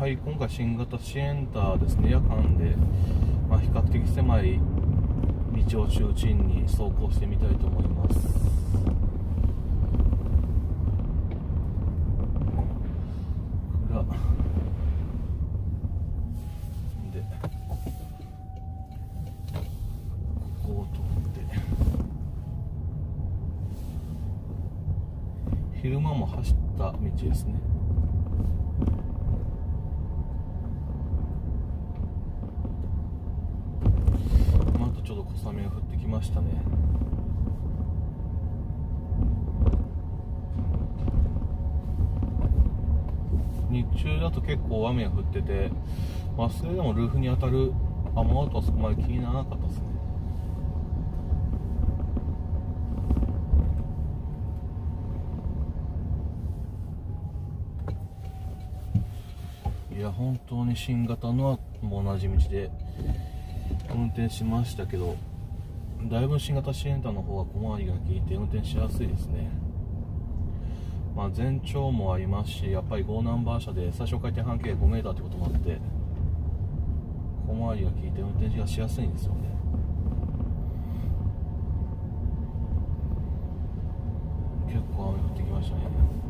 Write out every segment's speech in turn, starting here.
はい、今回新型シエンタですね、夜間で、比較的狭い道を中心に走行してみたいと思います。裏でここを通って昼間も走った道ですね。ちょっと小雨が降ってきましたね。日中だと結構雨が降ってて、それでもルーフに当たる雨音はそこまで気にならなかったですね。いや本当に新型のも同じ道で運転しましたけど、だいぶ新型シエンタの方が小回りが効いて運転しやすいですね。全長もありますし、やっぱり5ナンバー車で最小回転半径 5m ということもあって小回りが効いて運転がしやすいんですよね。結構雨降ってきましたね。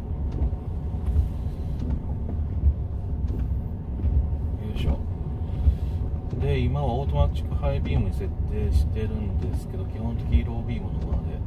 よいしょ。で今はオートマチックハイビームに設定してるんですけど、基本的にロービームのままで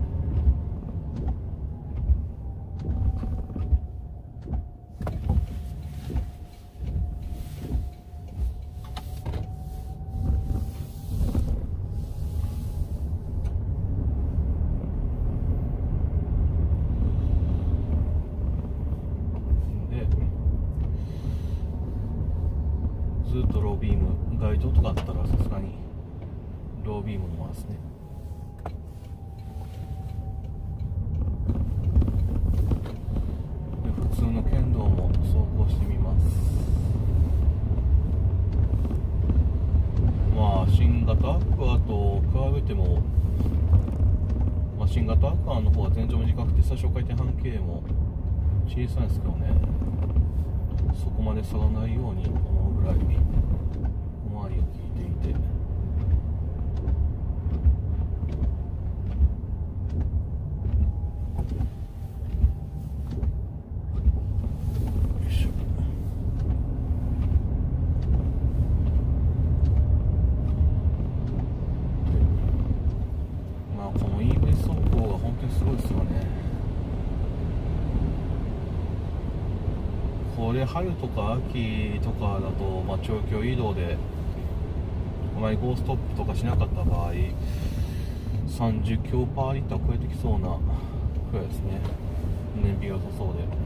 ずっとロービーム、街灯とかあったらさすがにロービームのままですね。で普通の県道も走行してみます。新型アクアと比べても、新型アクアの方は全長短くて最小回転半径も小さいんですけどね、そこまで差がないように思うぐらい小回りが効いていて、よいしょ。この EV 走行が本当にすごいですよね。これ春とか秋とかだと、長距離移動でゴーストップとかしなかった場合30キロパーリッター超えてきそうなくらいですね。燃費が良さそうで、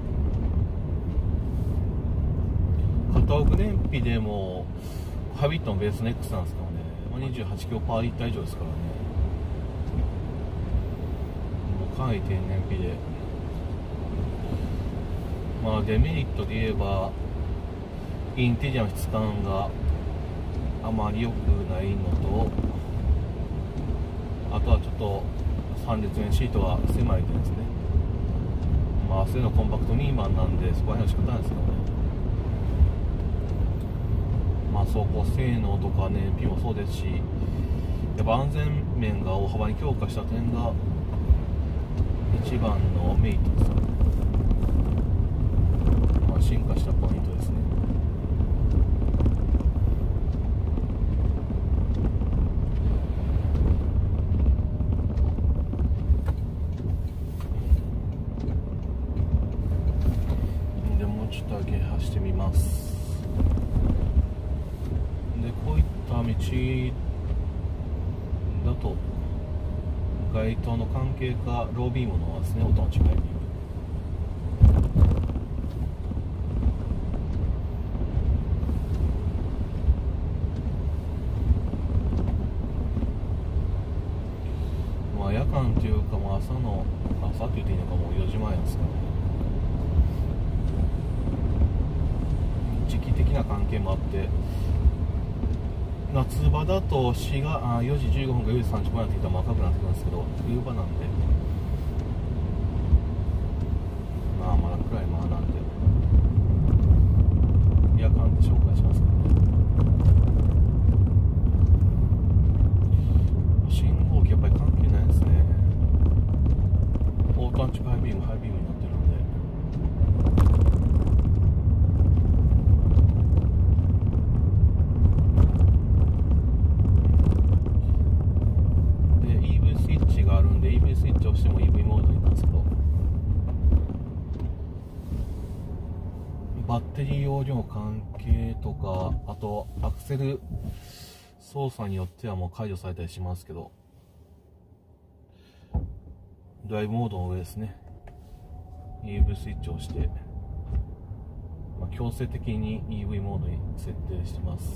片奥燃費でもハビットのベースの X なんですけどね、28キロパーリッター以上ですからね。もうかなり低燃費で、デメリットで言えばインテリアの質感があまり良くないのと、あとはちょっと3列目シートが狭い点ですね。そういうのコンパクトミーマンなんでそこら辺は仕方ないですけどね。走行性能とか燃費もそうですし、やっぱ安全面が大幅に強化した点が一番のメリットですよね。進化したポイントですね。でもうちょっとだけ走ってみます。でこういった道だと街灯の関係かロービームのですね、音の違いに夜間というか、朝って言っていいのか、もう4時前なんですかね。時期的な関係もあって、夏場だと4時15分か4時30分になってきたら赤くなってくるんですけど、冬場なんでまだ暗いままなんで、夜間バッテリー容量関係とか、あとアクセル操作によってはもう解除されたりしますけど、ドライブモードの上ですね、 EV スイッチをして、強制的に EV モードに設定してます。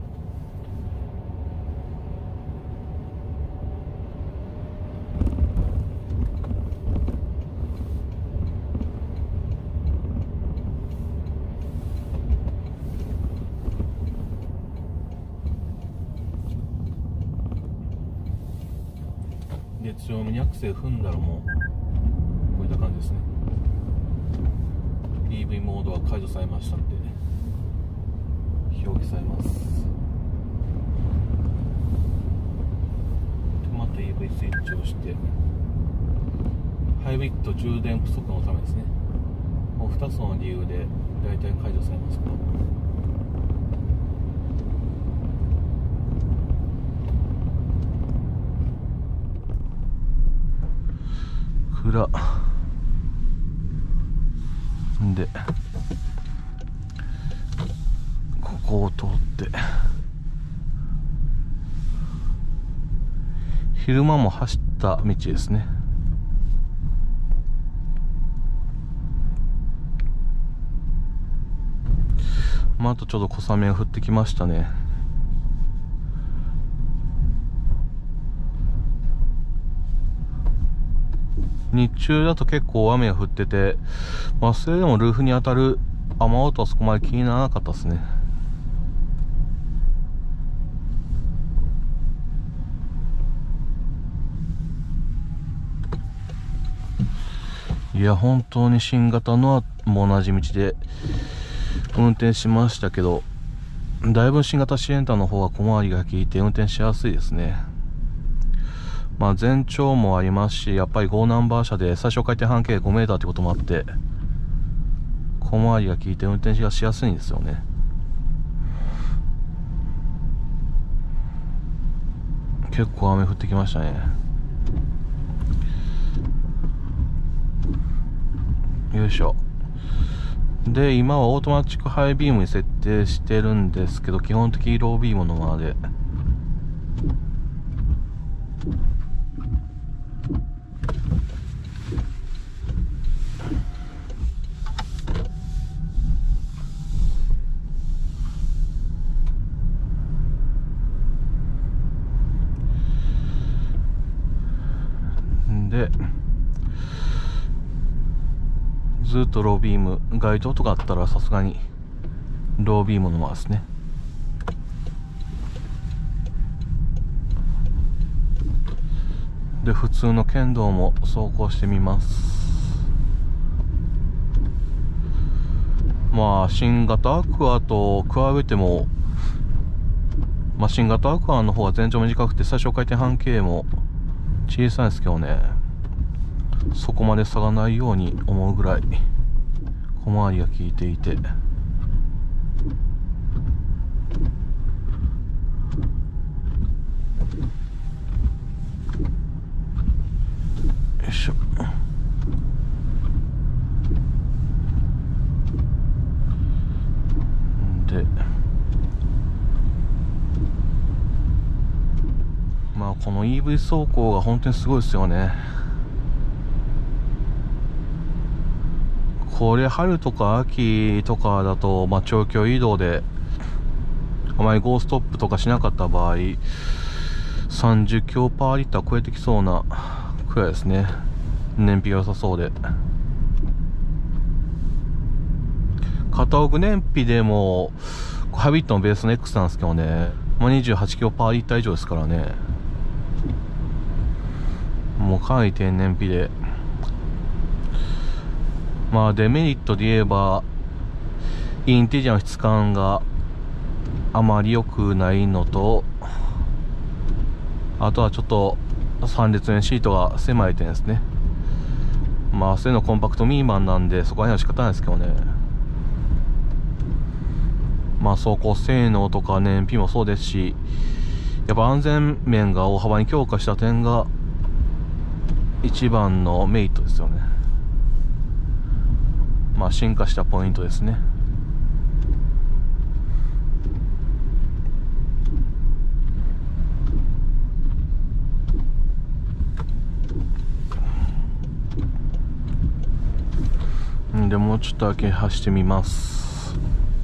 で、強めにアクセル踏んだらもうこういった感じですね。 EV モードは解除されましたって表記されます。で、また EV スイッチをして、ハイブリッド充電不足のためですね。もう2つの理由で大体解除されますけど、暗で、ここを通って昼間も走った道ですね。あとちょうど小雨が降ってきましたね。日中だと結構雨が降ってて、それでもルーフに当たる雨音はそこまで気にならなかったですね。いや、本当に新型のも同じ道で運転しましたけど、だいぶ新型シエンタの方は小回りが効いて運転しやすいですね。全長もありますし、やっぱり5ナンバー車で最小回転半径5メーターってこともあって、小回りが効いて運転がしやすいんですよね。結構雨降ってきましたね。よいしょ。で、今はオートマチックハイビームに設定してるんですけど、基本的にロービームのままで、ずっとロービーム、街灯とかあったらさすがにロービームのままですね。で、普通の県道も走行してみます。新型アクアと比べても、新型アクアの方が全長短くて最小回転半径も小さいですけどね、そこまで差がないように思うぐらい小回りが効いていて、よいしょ。で、この EV 走行が本当にすごいですよね。これ春とか秋とかだと、長距離移動であまりゴーストップとかしなかった場合、30キロパーリッター超えてきそうなくらいですね。燃費が良さそうで、片奥燃費でもハイブリッドのベースの X なんですけどね、28キロパーリッター以上ですからね。もうかなり低燃費で、デメリットで言えばインテリアの質感があまり良くないのと、あとはちょっと3列目シートが狭い点ですね。そういうのコンパクトミーマンなんで、そこら辺は仕方ないですけどね。走行性能とか燃費もそうですし、やっぱ安全面が大幅に強化した点が一番のメリットですよね。進化したポイントですね。 でもうちょっとだけ走ってみます。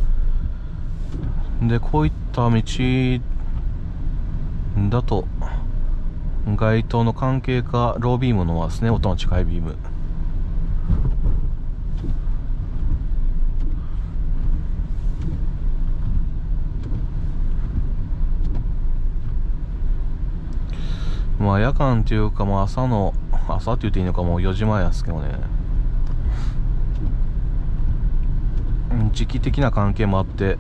でこういった道だと街灯の関係かロービームのですね、音の近いビーム。まあ夜間っていうか、もう朝って言っていいのか、もう4時前ですけどね、時期的な関係もあって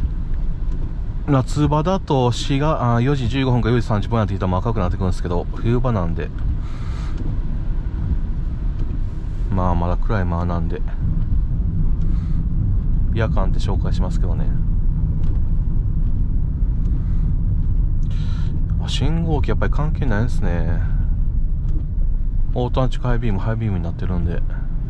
夏場だと4時15分か4時30分なんて言ったら赤くなってくるんですけど、冬場なんでまあまだ暗いままなんで夜間って紹介しますけどね。信号機やっぱり関係ないですね。オートアンチハイビームになってるんで。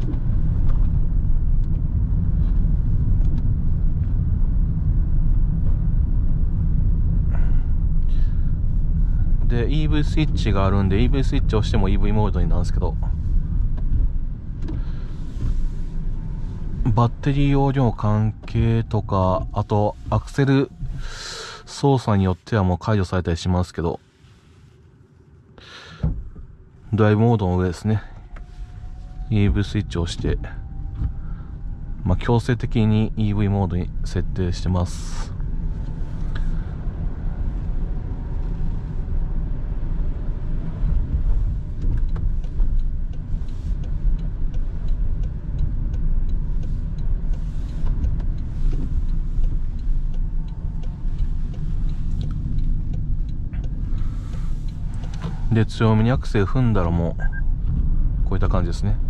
で EV スイッチがあるんで EV スイッチを押しても EV モードになるんですけど、バッテリー容量関係とか、あとアクセル操作によってはもう解除されたりしますけど、ドライブモードの上ですね、 EV スイッチを押して、まあ、強制的に EV モードに設定してます。で強めにアクセル踏んだらもうこういった感じですね。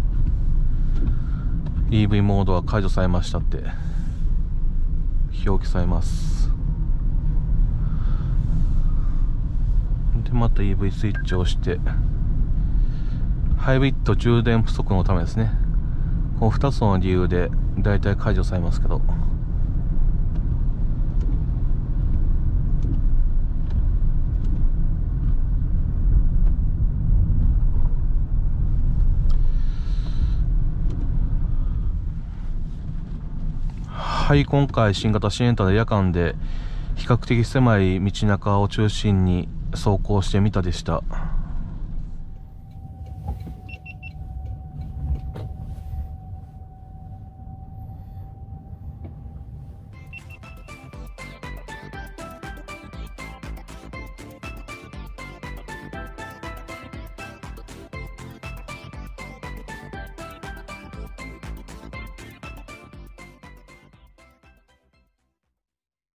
EV モードは解除されましたって表記されます。でまた EV スイッチを押して、ハイブリッド充電不足のためですね、この2つの理由でだいたい解除されますけど、はい、今回新型シエンタで夜間で比較的狭い道中を中心に走行してみたでした。